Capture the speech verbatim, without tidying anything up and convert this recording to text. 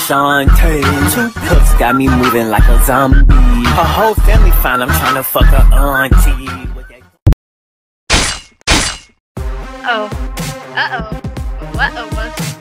Shantae. Two cups got me moving like a zombie. Her whole family fine, I'm tryna fuck her auntie. Oh. Uh-oh. Uh-oh. What?